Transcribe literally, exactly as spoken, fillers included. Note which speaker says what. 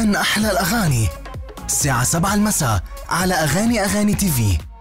Speaker 1: كمان أحلى الأغاني الساعة سبعة المساء على أغاني أغاني تي في.